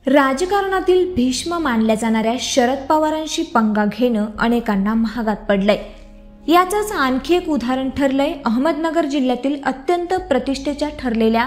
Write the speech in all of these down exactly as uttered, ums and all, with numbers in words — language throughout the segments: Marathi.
राजकारणातील भीष्म मानल्या जाणाऱ्या शरद पवारांशी पंगा घेणं अनेकांना महागात पडलंय। याचंच आणखी एक उदाहरण ठरलंय अहमदनगर जिल्ह्यातील अत्यंत प्रतिष्ठेच्या ठरलेल्या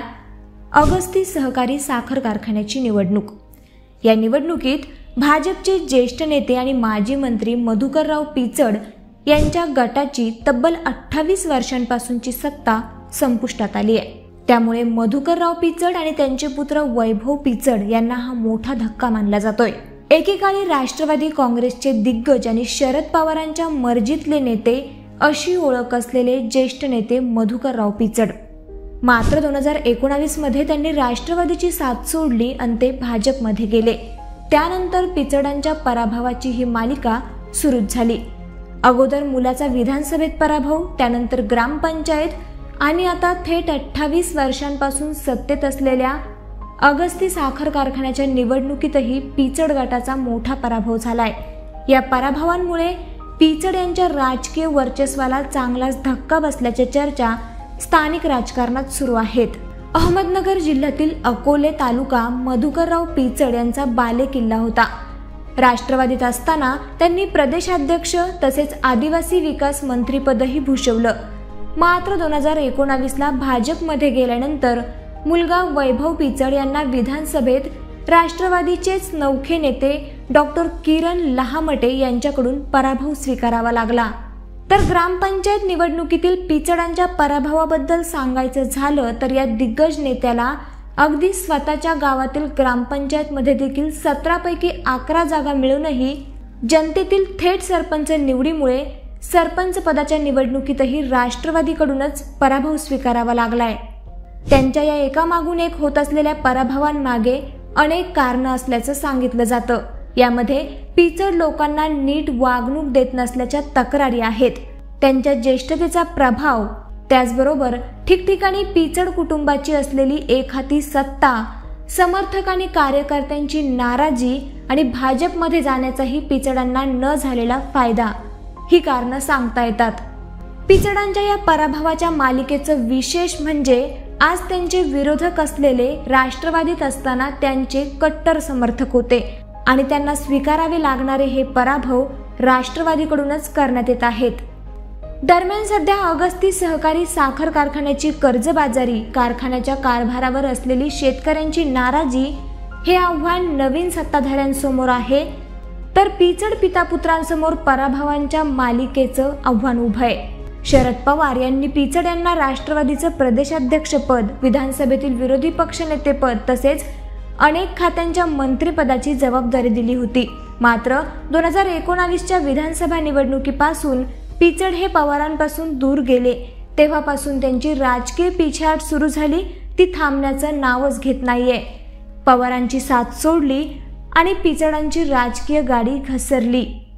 अगस्ती सहकारी साखर कारखान्याची निवडणूक। या निवडणुकीत भाजपचे ज्येष्ठ नेते आणि माजी मंत्री मधुकरराव पिचड यांच्या गटाची तब्बल अठ्ठावीस वर्षांपासूनची सत्ता संपुष्टात आली आहे। त्यामुळे मधुकरराव पिचड आणि त्यांचे पुत्र वैभव पिचड यांना हा मोठा धक्का मानला जातोय। एकेकाळी राष्ट्रवादी काँग्रेसचे दिग्गज आणि शरद पवारांच्या मर्जीतले नेते अशी ओळख असलेले ज्येष्ठ नेते मधुकरराव पिचड मात्र दोन हजार एकोणावीस मध्ये त्यांनी राष्ट्रवादीची साथ सोडली आणि ते भाजपमध्ये गेले। त्यानंतर पिचडांच्या पराभवाची ही मालिका सुरूच झाली। अगोदर मुलाचा विधानसभेत पराभव, त्यानंतर ग्रामपंचायत आणि आता थेट अठ्ठावीस वर्षांपासून सत्तेत असलेल्या अगस्ती साखर कारखान्याच्या निवडणुकीतही पिचड गटाचा मोठा पराभव झालाय। या पराभवांमुळे पिचड यांच्या राजकीय वर्चस्वाला चांगलाच धक्का बसल्याच्या चर्चा स्थानिक राजकारणात सुरू आहेत। अहमदनगर जिल्ह्यातील अकोले तालुका मधुकरराव पिचड यांचा बालेकिल्ला होता। राष्ट्रवादीत असताना त्यांनी प्रदेशाध्यक्ष तसेच आदिवासी विकास मंत्रीपदही भूषवलं। मात्र दोन हजार एकोणावीस ला भाजपमध्ये गेल्यानंतर मुलगा वैभव पिचड यांना विधानसभेत राष्ट्रवादीचेच नौखे नेते डॉक्टर किरण लहामटे यांच्याकडून पराभव स्वीकारावा लागला। तर ग्रामपंचायत निवडणुकीतील पिचडांच्या पराभवाबद्दल सांगायचं झालं तर या दिग्गज नेत्याला अगदी स्वतःच्या गावातील ग्रामपंचायत मध्ये देखील सतरा पैकी अकरा जागा मिळूनही जनतेतील थेट सरपंच निवडीमुळे सरपंच पदाच्या निवडणुकीतही राष्ट्रवादीकडूनच पराभव स्वीकारावा लागलाय। त्यांच्या या एकामागून एक होत असलेल्या पराभवांमागे अनेक कारणं असल्याचं सांगितलं जातं। यामध्ये पिचड लोकांना नीट वागणूक देत नसल्याच्या तक्रारी आहेत। त्यांच्या ज्येष्ठतेचा प्रभाव, त्याचबरोबर ठिकठिकाणी पिचड कुटुंबाची असलेली एकहाती सत्ता, समर्थक आणि कार्यकर्त्यांची नाराजी आणि भाजपमध्ये जाण्याचाही पिचडांना न झालेला फायदा ही कारणं सांगता येतात। पिचडांच्या या पराभवाच्या मालिकेचं विशेष म्हणजे आज त्यांचे विरोधक असलेले राष्ट्रवादीत असताना त्यांचे कट्टर समर्थक होते आणि त्यांना स्वीकारावे लागणारे हे पराभव राष्ट्रवादीकडूनच करण्यात येत आहेत। दरम्यान सध्या अगस्ती सहकारी साखर कारखान्याची कर्जबाजारी, कारखान्याच्या कारभारावर असलेली शेतकऱ्यांची नाराजी हे आव्हान नवीन सत्ताधाऱ्यांसमोर आहे, तर पिचड पितापुत्रांसमोर पराभवांच्या मालिकेचं आव्हान उभं आहे। शरद पवार यांनी पिचड यांना राष्ट्रवादीचं प्रदेशाध्यक्षपद, विधानसभेतील विरोधी पक्षनेतेपद तसेच अनेक खात्यांच्या मंत्रिपदाची जबाबदारी दिली होती। मात्र दोन हजार एकोणावीसच्या विधानसभा निवडणुकीपासून पिचड हे पवारांपासून दूर गेले तेव्हापासून त्यांची राजकीय पिछेहाट सुरू झाली, ती थांबण्याचं नावच घेत नाहीये। पवारांची साथ सोडली आणि पिचडांची राजकीय गाडी घसरली।